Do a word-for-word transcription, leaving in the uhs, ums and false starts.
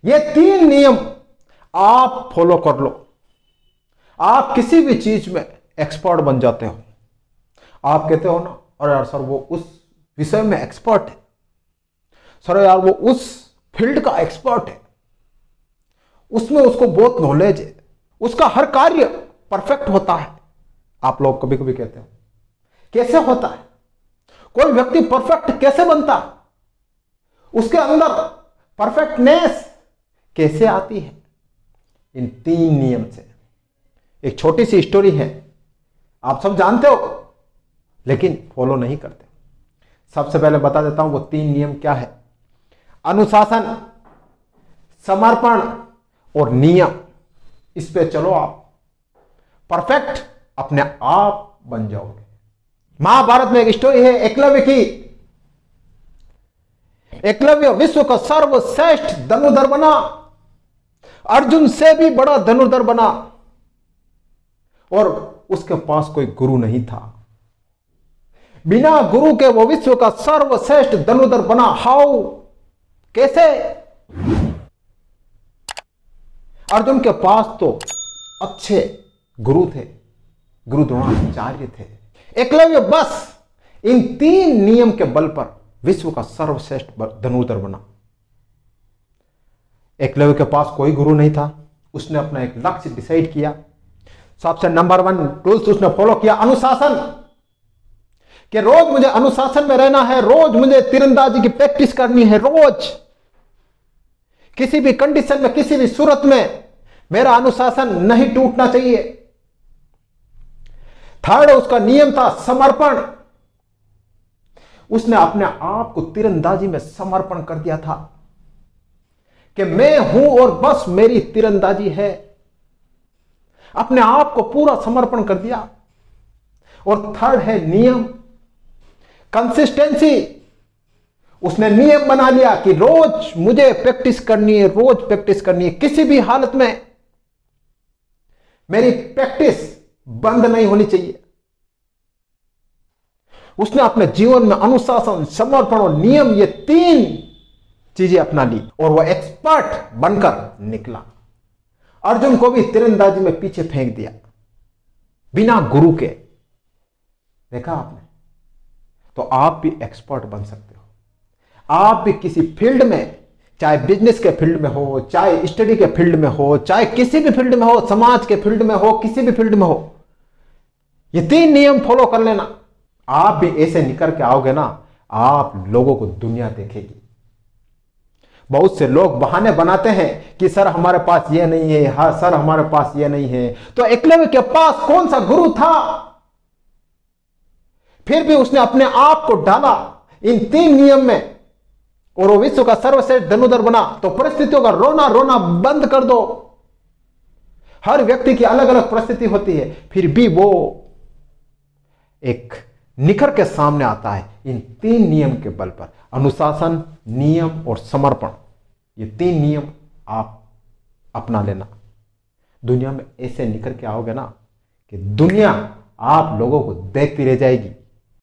ये तीन नियम आप फॉलो कर लो, आप किसी भी चीज में एक्सपर्ट बन जाते हो। आप कहते हो ना, अरे यार सर वो उस विषय में एक्सपर्ट है, सर यार वो उस फील्ड का एक्सपर्ट है, उसमें उसको बहुत नॉलेज है, उसका हर कार्य परफेक्ट होता है। आप लोग कभी कभी कहते हो कैसे होता है, कोई व्यक्ति परफेक्ट कैसे बनता है, उसके अंदर परफेक्टनेस कैसे आती है? इन तीन नियम से। एक छोटी सी स्टोरी है, आप सब जानते हो लेकिन फॉलो नहीं करते। सबसे पहले बता देता हूं वो तीन नियम क्या है। अनुशासन, समर्पण और नियम, इस पे चलो आप परफेक्ट अपने आप बन जाओगे। महाभारत में एक स्टोरी है एकलव्य की। एकलव्य विश्व का सर्वश्रेष्ठ धनुर्धर बना, अर्जुन से भी बड़ा धनुर्धर बना, और उसके पास कोई गुरु नहीं था। बिना गुरु के वो विश्व का सर्वश्रेष्ठ धनुर्धर बना। हाउ, कैसे? अर्जुन के पास तो अच्छे गुरु थे, गुरु द्रोणाचार्य थे। एकलव्य बस इन तीन नियम के बल पर विश्व का सर्वश्रेष्ठ धनुर्धर बना। एकलव्य के पास कोई गुरु नहीं था, उसने अपना एक लक्ष्य डिसाइड किया। सबसे नंबर वन टूल्स उसने फॉलो किया, अनुशासन, कि रोज मुझे अनुशासन में रहना है, रोज मुझे तीरंदाजी की प्रैक्टिस करनी है, रोज किसी भी कंडीशन में, किसी भी सूरत में मेरा अनुशासन नहीं टूटना चाहिए। थर्ड उसका नियम था समर्पण। उसने अपने आप को तीरंदाजी में समर्पण कर दिया था कि मैं हूं और बस मेरी तीरंदाजी है। अपने आप को पूरा समर्पण कर दिया। और थर्ड है नियम, कंसिस्टेंसी। उसने नियम बना लिया कि रोज मुझे प्रैक्टिस करनी है, रोज प्रैक्टिस करनी है, किसी भी हालत में मेरी प्रैक्टिस बंद नहीं होनी चाहिए। उसने अपने जीवन में अनुशासन, समर्पण और नियम, ये तीन चीजें अपना ली और वह एक्सपर्ट बनकर निकला। अर्जुन को भी तीरंदाजी में पीछे फेंक दिया बिना गुरु के। देखा आपने? तो आप भी एक्सपर्ट बन सकते हो। आप भी किसी फील्ड में, चाहे बिजनेस के फील्ड में हो, चाहे स्टडी के फील्ड में हो, चाहे किसी भी फील्ड में हो, समाज के फील्ड में हो, किसी भी फील्ड में हो, ये तीन नियम फॉलो कर लेना। आप भी ऐसे निकल के आओगे ना, आप लोगों को दुनिया देखेगी। बहुत से लोग बहाने बनाते हैं कि सर हमारे पास ये नहीं है, हाँ सर हमारे पास ये नहीं है। तो एकलव्य के पास कौन सा गुरु था? फिर भी उसने अपने आप को डाला इन तीन नियम में और वो विश्व का सर्वश्रेष्ठ धनुर्धर बना। तो परिस्थितियों का रोना रोना बंद कर दो। हर व्यक्ति की अलग अलग परिस्थिति होती है, फिर भी वो एक निखर के सामने आता है इन तीन नियम के बल पर। अनुशासन, नियम और समर्पण, ये तीन नियम आप अपना लेना। दुनिया में ऐसे निखर के आओगे ना कि दुनिया आप लोगों को देखती रह जाएगी।